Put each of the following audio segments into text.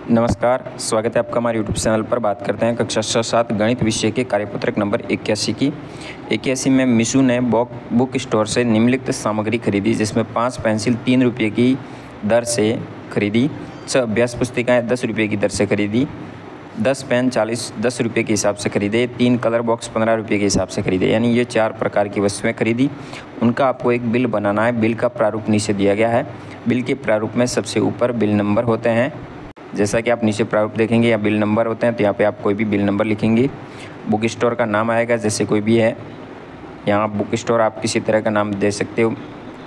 नमस्कार, स्वागत है आपका हमारे यूट्यूब चैनल पर। बात करते हैं कक्षा 6-7 गणित विषय के कार्यपत्रक नंबर 81 की। 81 में मिशु ने बुक स्टोर से निम्नलिखित सामग्री खरीदी, जिसमें 5 पेंसिल 3 रुपये की दर से खरीदी, 6 अभ्यास पुस्तिकाएँ 10 रुपये की दर से खरीदी, 10 पेन 10 रुपये के हिसाब से खरीदे, 3 कलर बॉक्स 15 रुपये के हिसाब से खरीदे। यानी ये 4 प्रकार की वस्तुएँ खरीदी। उनका आपको एक बिल बनाना है। बिल का प्रारूप नीचे दिया गया है। बिल के प्रारूप में सबसे ऊपर बिल नंबर होते हैं। जैसा कि आप नीचे प्रारूप देखेंगे या बिल नंबर होते हैं, तो यहाँ पे आप कोई भी बिल नंबर लिखेंगे। बुक स्टोर का नाम आएगा, जैसे कोई भी है, यहाँ बुक स्टोर आप किसी तरह का नाम दे सकते हो,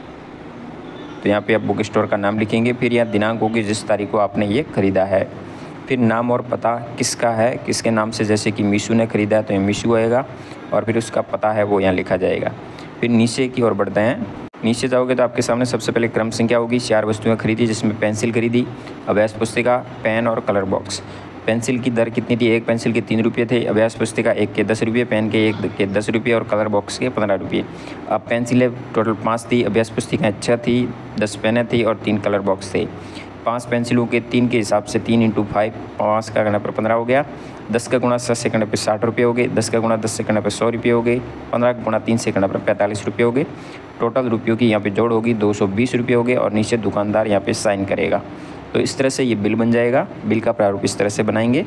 तो यहाँ पे आप बुक स्टोर का नाम लिखेंगे। फिर यहाँ दिनांक होगी जिस तारीख को आपने ये खरीदा है। फिर नाम और पता किसका है, किसके नाम से, जैसे कि मिशु ने खरीदा है तो ये मिशु आएगा, और फिर उसका पता है वो यहाँ लिखा जाएगा। फिर नीचे की ओर बढ़ते हैं। नीचे जाओगे तो आपके सामने सबसे पहले क्रम संख्या होगी। 4 वस्तुएं खरीदी, जिसमें पेंसिल खरीदी, अभ्यास पुस्तिका, पेन और कलर बॉक्स। पेंसिल की दर कितनी थी? एक पेंसिल के 3 रुपये थे, अभ्यास पुस्तिका 1 के 10 रुपये, पेन के 1 के 10 रुपये और कलर बॉक्स के 15 रुपये। अब पेंसिलें टोटल 5 थी, अभ्यास पुस्तिकाएँ 6 थी, 10 पेनें थी और 3 कलर बॉक्स थे। 5 पेंसिलों के 3 के हिसाब से 3 × 5, 5 का गुणा पर 15 हो गया। 10 का गुणा 7 से करने पर 60 रुपये हो गए। 10 का गुणा 10 से करने पर 100 रुपये हो गए। 15 का गुणा 3 से करने पर 45 रुपये हो गए। टोटल रुपयों की यहाँ पे जोड़ होगी 220 रुपये हो गए, और नीचे दुकानदार यहाँ पे साइन करेगा। तो इस तरह से ये बिल बन जाएगा। बिल का प्रारूप इस तरह से बनाएंगे।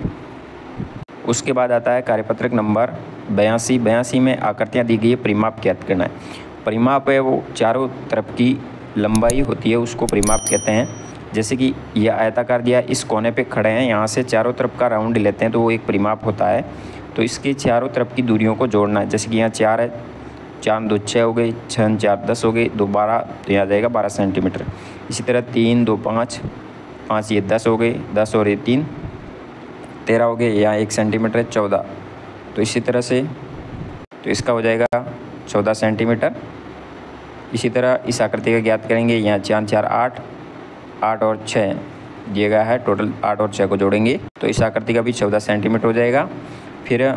उसके बाद आता है कार्यपत्रक नंबर 82। 82 में आकृतियाँ दी गई है, परिमाप ज्ञात करना है। परिमाप है वो चारों तरफ की लंबाई होती है, उसको परिमाप कहते हैं। जैसे कि यह आयताकार दिया, इस कोने पे खड़े हैं, यहाँ से चारों तरफ का राउंड लेते हैं तो वो एक परिमाप होता है। तो इसके चारों तरफ की दूरियों को जोड़ना है। जैसे कि यहाँ 4 है, 4 2 6 हो गई, 6 4 10 हो गई, 2 12, तो यहाँ जाएगा 12 सेंटीमीटर। इसी तरह 3 2 5, 5 ये 10 हो गई, 10 और ये 3 13 हो गए, यहाँ 1 सेंटीमीटर है 14। तो इसी तरह से तो इसका हो जाएगा 14 सेंटीमीटर। इसी तरह इस आकृति का ज्ञात करेंगे। यहाँ 4 4 8, 8 और 6 दिया गया है, टोटल 8 और 6 को जोड़ेंगे तो इस आकृति का भी 14 सेंटीमीटर हो जाएगा। फिर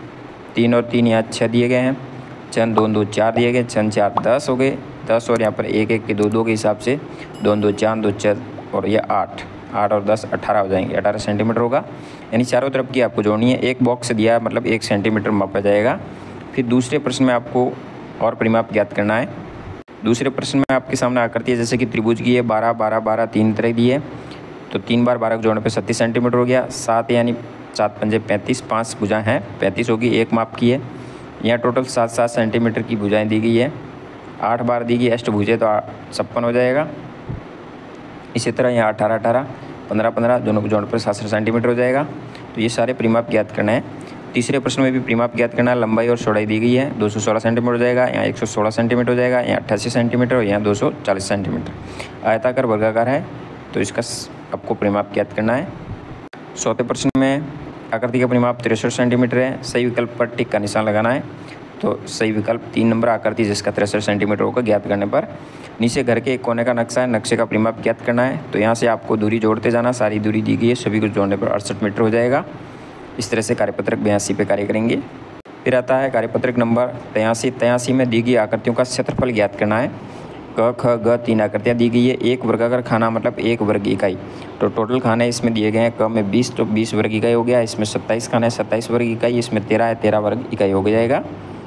3 और 3 यहाँ 6 दिए गए हैं, 6 2 2 4 दिए गए, 6 4 10 हो गए, 10 और यहाँ पर 1 1 के 2 2 के हिसाब से 2 2 4 2 6 और ये 8 8 और 10 18 हो जाएंगे, 18 सेंटीमीटर होगा। यानी चारों तरफ की आपको जोड़नी है। एक बॉक्स दिया है, मतलब 1 सेंटीमीटर मापा जाएगा। फिर दूसरे प्रश्न में आपको और परिमाप ज्ञात करना है। दूसरे प्रश्न में आपके सामने आकृति है, जैसे कि त्रिभुज की है, 12 12 12 3 तरह दी है, तो 3 बार 12 को जोड़ने पे 37 सेंटीमीटर हो गया। 7 यानी 7 पंजे 35, 5 भुजाएं हैं 35 होगी, एक माप की है। यहाँ टोटल 7 7 सेंटीमीटर की भुजाएं दी गई है। 8 बार दी गई अष्टभुजें, तो 56 हो जाएगा। इसी तरह यहाँ 18 18, 15 15 दोनों को जोड़ने पर 67 सेंटीमीटर हो जाएगा। तो ये सारे परिमाप ज्ञात करना है। तीसरे प्रश्न में भी परिमाप ज्ञात करना है। लंबाई और चौड़ाई दी गई है, 216 सेंटीमीटर हो जाएगा, यहाँ 116 सेंटीमीटर हो जाएगा, यहाँ 88 सेंटीमीटर और यहाँ 240 सेंटीमीटर। आयताकार वर्गाकार है, तो इसका आपको परिमाप ज्ञात करना है। चौथे प्रश्न में आकृति का परिमाप 63 सेंटीमीटर है। सही विकल्प पर टिक का निशान लगाना है। तो सही विकल्प 3 नंबर आकृति जिसका 63 सेंटीमीटर होगा ज्ञात करने पर। नीचे घर के एक कोने का नक्शा है, नक्शे का परिमाप ज्ञात करना है। तो यहाँ से आपको दूरी जोड़ते जाना, सारी दूरी दी गई है, सभी को जोड़ने पर 68 मीटर हो जाएगा। इस तरह से कार्यपत्रक 82 पे कार्य करेंगे। फिर आता है कार्यपत्रक नंबर 83। 83 में दी गई आकृतियों का क्षेत्रफल ज्ञात करना है। क ख ग 3 आकृतियाँ दी गई है। एक वर्गाकार खाना मतलब 1 वर्ग इकाई। तो टोटल खाने इसमें दिए गए हैं। क में 20, तो 20 वर्ग इकाई हो गया। इसमें 27 खाना है, 27 वर्ग इकाई। इसमें 13 है, 13 वर्ग इकाई हो जाएगा।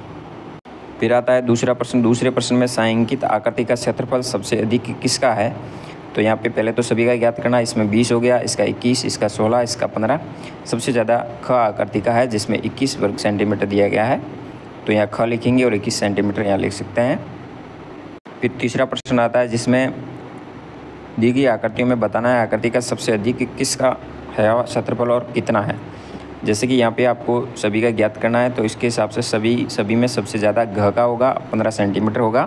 फिर आता है दूसरा प्रश्न। दूसरे प्रश्न में सांकित आकृति का क्षेत्रफल सबसे अधिक किसका है? तो यहाँ पे पहले तो सभी का ज्ञात करना। इसमें 20 हो गया, इसका 21, इसका 16, इसका 15। सबसे ज़्यादा ख आकृति का है, जिसमें 21 वर्ग सेंटीमीटर दिया गया है। तो यहाँ ख लिखेंगे और 21 सेंटीमीटर यहाँ लिख सकते हैं। फिर तीसरा प्रश्न आता है, जिसमें दी गई आकृतियों में बताना है आकृति का सबसे अधिक किसका है क्षेत्रफल और कितना है। जैसे कि यहाँ पे आपको सभी का ज्ञात करना है, तो इसके हिसाब से सभी में सबसे ज़्यादा घ का होगा, 15 सेंटीमीटर होगा।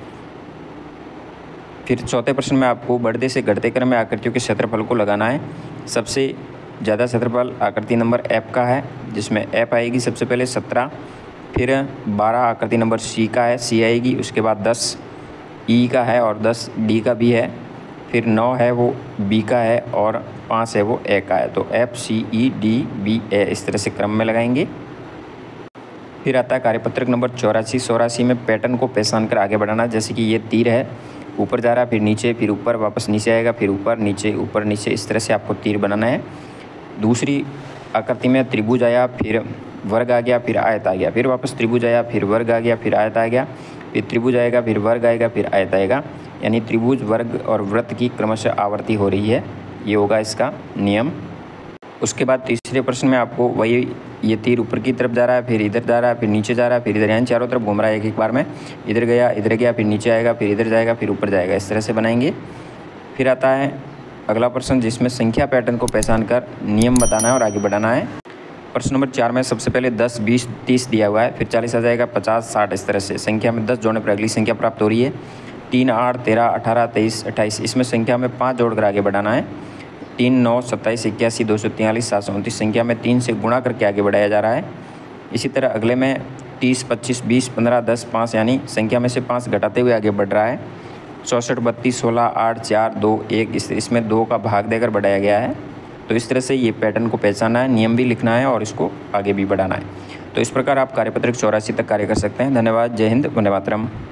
फिर चौथे प्रश्न में आपको बढ़ते से घटते क्रम में आकृतियों के क्षेत्रफल को लगाना है। सबसे ज़्यादा क्षेत्रफल आकृति नंबर F का है, जिसमें F आएगी सबसे पहले 17, फिर 12 आकृति नंबर C का है, C आएगी। उसके बाद 10 E का है और 10 D का भी है। फिर 9 है वो B का है और 5 है वो A का है। तो F C E D B A इस तरह से क्रम में लगाएंगे। फिर आता है कार्यपत्रक नंबर 84। 84 में पैटर्न को पहचान कर आगे बढ़ाना। जैसे कि ये तीर है, ऊपर जा रहा है, फिर नीचे, फिर ऊपर, वापस नीचे आएगा, फिर ऊपर नीचे, इस तरह से आपको तीर बनाना है। दूसरी आकृति में त्रिभुज आया, फिर वर्ग आ गया, फिर आयत आ गया, फिर वापस त्रिभुज आया, फिर वर्ग आ गया, फिर आयत आ गया, फिर त्रिभुज आएगा, फिर वर्ग आएगा, फिर आयत आएगा, यानी त्रिभुज, वर्ग और वृत्त की क्रमशः आवर्ती हो रही है। ये होगा इसका नियम। उसके बाद तीसरे प्रश्न में आपको वही, ये तीर ऊपर की तरफ जा रहा है, फिर इधर जा रहा है, फिर नीचे जा रहा है, फिर इधर, यानी चारों तरफ घूम रहा है एक बार में। इधर गया, फिर नीचे आएगा, फिर इधर जाएगा, फिर ऊपर जाएगा। इस तरह से बनाएंगे। फिर आता है अगला प्रश्न, जिसमें संख्या पैटर्न को पहचान कर नियम बताना है और आगे बढ़ाना है। प्रश्न नंबर 4 में सबसे पहले 10, 20, 30 दिया हुआ है, फिर 40 आ जाएगा, 50, 60। इस तरह से संख्या में 10 जोड़ने पर अगली संख्या प्राप्त हो रही है। 3, 8, 13, 18, 23, 28। इसमें संख्या में 5 जोड़कर आगे बढ़ाना है। 3, 9, 27, 81, 243, 729। संख्या में 3 से गुणा करके आगे बढ़ाया जा रहा है। इसी तरह अगले में 30, 25, 20, 15, 10, 5, यानी संख्या में से 5 घटाते हुए आगे बढ़ रहा है। 64, 32, 16, 8, 4, 2, 1। इसमें 2 का भाग देकर बढ़ाया गया है। तो इस तरह से ये पैटर्न को पहचानना है, नियम भी लिखना है और इसको आगे भी बढ़ाना है। तो इस प्रकार आप कार्यपत्रक 84 तक कार्य कर सकते हैं। धन्यवाद। जय हिंद, वंदे मातरम।